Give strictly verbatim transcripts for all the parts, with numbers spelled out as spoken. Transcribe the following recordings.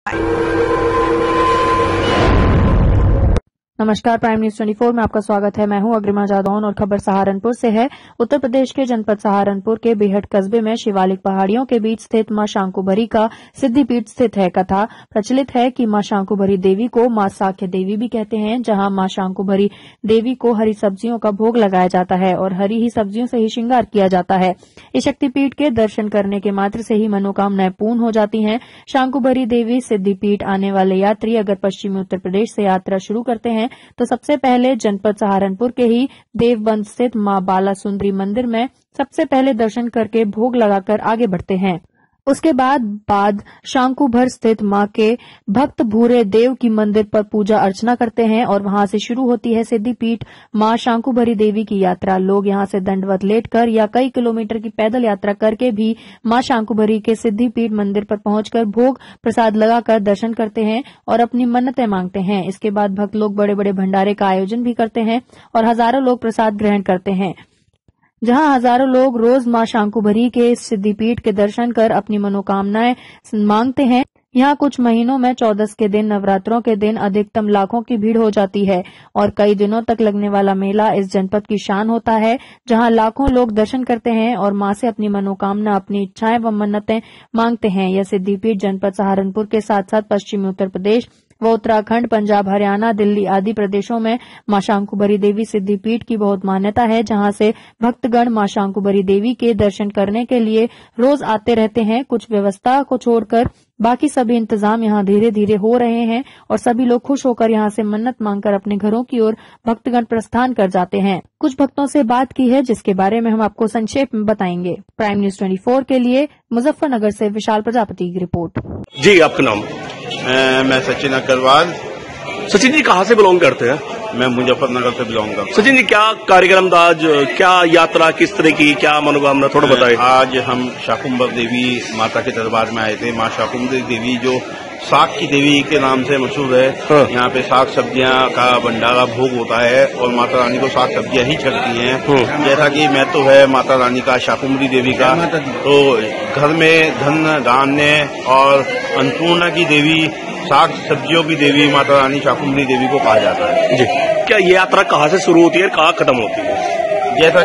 नमस्कार, prime news चौबीस में आपका स्वागत है। मैं हूं अग्रिमा जादौन और खबर सहारनपुर से है। उत्तर प्रदेश के जनपद सहारनपुर के बेहट कस्बे में शिवालिक पहाड़ियों के बीच स्थित मां शांकुभरी का सिद्धिपीठ स्थित है। कथा प्रचलित है कि मां शांकुभरी देवी को मां साख्य देवी भी कहते हैं, जहां मां शांकुभरी देवी को हरी सब्जियों का भोग लगाया जाता है और हरी ही सब्जियों से ही श्रृंगार किया जाता है। इस शक्तिपीठ के दर्शन करने के मात्र से ही मनोकामनाएं पूर्ण हो जाती हैं। शांकुभरी देवी सिद्धिपीठ आने वाले यात्री अगर पश्चिमी उत्तर प्रदेश से यात्रा शुरू करते हैं तो सबसे पहले जनपद सहारनपुर के ही देवबंद स्थित मां बाला सुंदरी मंदिर में सबसे पहले दर्शन करके भोग लगाकर आगे बढ़ते हैं। उसके बाद बाद शांकुभर स्थित मां के भक्त भूरे देव की मंदिर पर पूजा अर्चना करते हैं और वहां से शुरू होती है सिद्धिपीठ मां शांकुभरी देवी की यात्रा। लोग यहां से दंडवत लेटकर या कई किलोमीटर की पैदल यात्रा करके भी मां शांकुभरी के सिद्धिपीठ मंदिर पर पहुंचकर भोग प्रसाद लगाकर दर्शन करते हैं और अपनी मन्नतें मांगते हैं। इसके बाद भक्त लोग बड़े बड़े भंडारे का आयोजन भी करते हैं और हजारों लोग प्रसाद ग्रहण करते हैं, जहां हजारों लोग रोज मां शांकुभरी के सिद्धिपीठ के दर्शन कर अपनी मनोकामनाएं मांगते हैं। यहाँ कुछ महीनों में चौदस के दिन, नवरात्रों के दिन अधिकतम लाखों की भीड़ हो जाती है और कई दिनों तक लगने वाला मेला इस जनपद की शान होता है, जहां लाखों लोग दर्शन करते हैं और मां से अपनी मनोकामना, अपनी इच्छाएं व मन्नतें मांगते हैं। यह सिद्धिपीठ जनपद सहारनपुर के साथ साथ पश्चिमी उत्तर प्रदेश व उत्तराखंड, पंजाब, हरियाणा, दिल्ली आदि प्रदेशों में मां शांकुभरी देवी सिद्धिपीठ की बहुत मान्यता है, जहां से भक्तगण मां शांकुभरी देवी के दर्शन करने के लिए रोज आते रहते हैं। कुछ व्यवस्था को छोड़कर बाकी सभी इंतजाम यहां धीरे धीरे हो रहे हैं और सभी लोग खुश होकर यहां से मन्नत मांगकर अपने घरों की ओर भक्तगण प्रस्थान कर जाते हैं। कुछ भक्तों से बात की है, जिसके बारे में हम आपको संक्षेप में बताएंगे। प्राइम न्यूज चौबीस के लिए मुजफ्फरनगर से विशाल प्रजापति की रिपोर्ट। जी, आपका नाम? आ, मैं सचिन अग्रवाल। सचिन जी कहाँ से बिलोंग करते हैं? मैं मुजफ्फरनगर से बिलोंग करता हूँ। सचिन जी, क्या कार्यक्रम था आज, क्या यात्रा, किस तरह की, क्या मनोकामना, थोड़ा बताएं। आज हम शाकुंभरी देवी माता के दरबार में आए थे। माँ शाकुंभरी देवी जो साग की देवी के नाम से मशहूर है, हाँ। यहाँ पे साग सब्जियां का भंडारा भोग होता है और माता रानी को साग सब्जियां ही चढ़ती हैं। हाँ। जैसा कि मैं तो है माता रानी का, शाकुंभरी देवी का, तो घर में धन धान्य और अन्नपूर्णा की देवी, साग सब्जियों की देवी माता रानी शाकुंभरी देवी को कहा जाता है। जी, क्या ये यात्रा कहाँ से शुरू होती है, कहाँ खत्म होती है? जैसा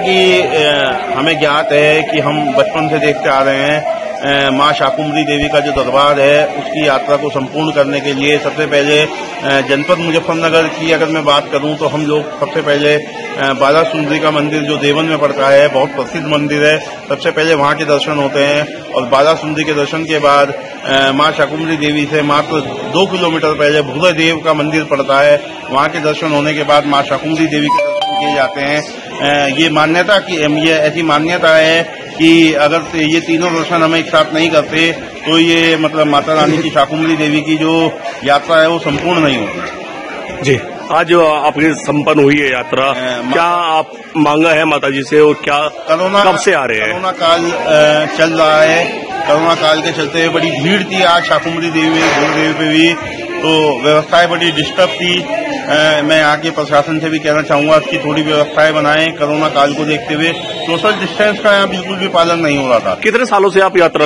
कि हमें ज्ञात है कि हम बचपन से देखते आ रहे हैं, माँ शाकुंभरी देवी का जो दरबार है उसकी यात्रा को संपूर्ण करने के लिए सबसे पहले जनपद मुजफ्फरनगर की अगर मैं बात करूं तो हम लोग सबसे पहले बाला सुंदरी का मंदिर जो देवन में पड़ता है, बहुत प्रसिद्ध मंदिर है, सबसे पहले वहां के दर्शन होते हैं और बाला सुंदरी के दर्शन के बाद माँ शाकुंभरी देवी से मात्र दो किलोमीटर पहले भूरे देव का मंदिर पड़ता है, वहां के दर्शन होने के बाद माँ शाकुंभरी देवी के दर्शन किए जाते हैं। ये मान्यता की ये ऐसी मान्यता है कि अगर ये तीनों दर्शन हम एक साथ नहीं करते तो ये मतलब माता रानी की शाकुंभरी देवी की जो यात्रा है वो संपूर्ण नहीं होगी। जी, आज आपकी संपन्न हुई है यात्रा, क्या आप मांगा है माता जी से और क्या कोरोना कब से आ रहे हैं? कोरोना काल चल रहा है, कोरोना काल के चलते बड़ी भीड़ थी आज शाकुंभरी देवी में, देवी पे भी, तो व्यवस्थाएं बड़ी डिस्टर्ब थी। आ, मैं यहाँ के प्रशासन से भी कहना चाहूंगा कि थोड़ी व्यवस्थाएं बनाएं। कोरोना काल को देखते हुए सोशल डिस्टेंस का यहाँ बिल्कुल भी पालन नहीं हो रहा था। कितने सालों से आप यात्रा?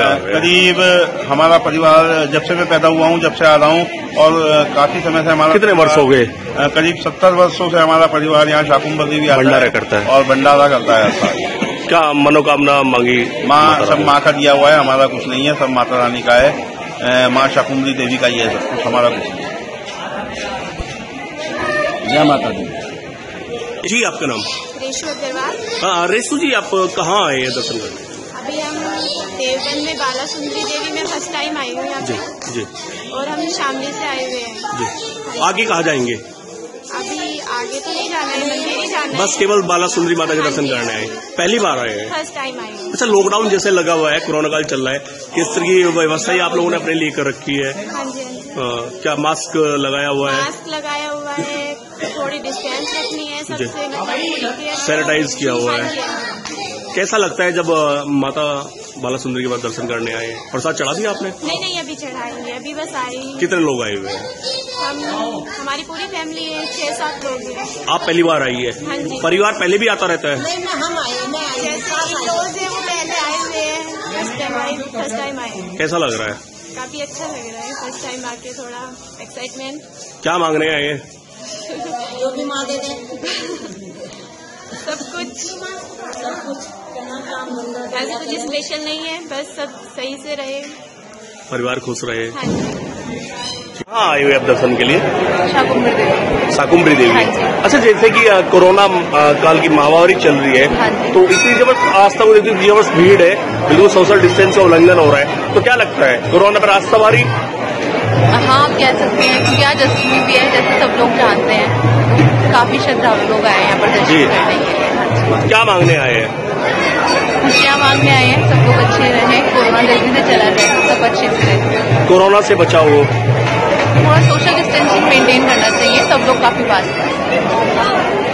करीब हमारा परिवार जब से मैं पैदा हुआ हूँ जब से आ रहा हूँ और काफी समय से हमारा। कितने वर्ष हो गए? करीब सत्तर वर्षों से हमारा परिवार यहाँ शाकुंभरी देवी भंडारा करता है और भंडारा करता है। क्या मनोकामना मांगी? माँ सब माँ का दिया हुआ है, हमारा कुछ नहीं है, सब माता रानी का है। माँ शाकुंभरी देवी का ही है सब कुछ, हमारा कुछ नहीं है। जय माता दी। जी, आपका नाम? रेशु अग्रवाल। हाँ, रेशु जी, आप कहाँ आए हैं दर्शन करने? अभी हम देवबंद में बाला सुंदरी देवी में फर्स्ट टाइम आई हूँ यहाँ पे। जी जी। और हम शामली से आए हुए हैं। जी, आगे कहाँ जाएंगे? अभी आगे तो नहीं जाना है, मंदिर ही जाना है। बस केवल बाला सुंदरी माता के दर्शन करने आए? पहली बार आए हैं? फर्स्ट टाइम आई हूँ। अच्छा, लॉकडाउन जैसे लगा हुआ है, कोरोना काल चल रहा है, किस तरह की व्यवस्था आप लोगों ने अपने लिए कर रखी है? हाँ जी, क्या मास्क लगाया हुआ है? मास्क लगाया हुआ है, थोड़ी डिस्टेंस रखनी है सबसे, सैनिटाइज किया हुआ है। कैसा लगता है जब माता बाला सुंदरी के बाद दर्शन करने आए? प्रसाद चढ़ा दिया आपने? नहीं नहीं, अभी चढ़ाएंगे, अभी बस आए। कितने लोग आए हुए हैं? हम हमारी पूरी फैमिली है, छह सात लोग हैं। आप पहली बार आई है? हाँ जी। परिवार पहले भी आता रहता है? नहीं, हम आए, मैं आए, छह सात लोग हैं वो पहले आए हुए हैं, फर्स्ट टाइम आए। कैसा लग रहा है? काफी अच्छा लग रहा है, फर्स्ट टाइम आके थोड़ा एक्साइटमेंट। क्या मांगने आए हैं? जो भी मांगे थे सब कुछ सब कुछ ऐसे कुछ स्पेशल नहीं है, बस सब सही से रहे, परिवार खुश रहे। हाँ जी। हाँ, आए हुए आप दर्शन के लिए? शाकुंभरी देवी। शाकुंभरी देवी। हाँ जी। अच्छा, जैसे कि अ, कोरोना अ, काल की महामारी चल रही है, हाँ जी। तो इतनी जबरदस्त आस्था को इतनी जबरदस्त भीड़ है, बिल्कुल सोशल डिस्टेंस का उल्लंघन हो रहा है, तो क्या लगता है कोरोना पर आस्था वारी? हाँ, आप कह सकते हैं क्योंकि आज अष्टमी भी है, जैसे सब लोग जानते हैं। काफी श्रद्धालु लोग आए हैं यहाँ पर जी। दर्शन करने के लिए। हाँ जी। क्या मांगने आए हैं? खुशियाँ मांगने आए हैं, सब लोग अच्छे रहे, कोरोना जल्दी से चला जाए, सब अच्छे से रहे। कोरोना से बचाव हो। थोड़ा सोशल डिस्टेंसिंग मेंटेन करना चाहिए, सब लोग काफी बात करते हैं।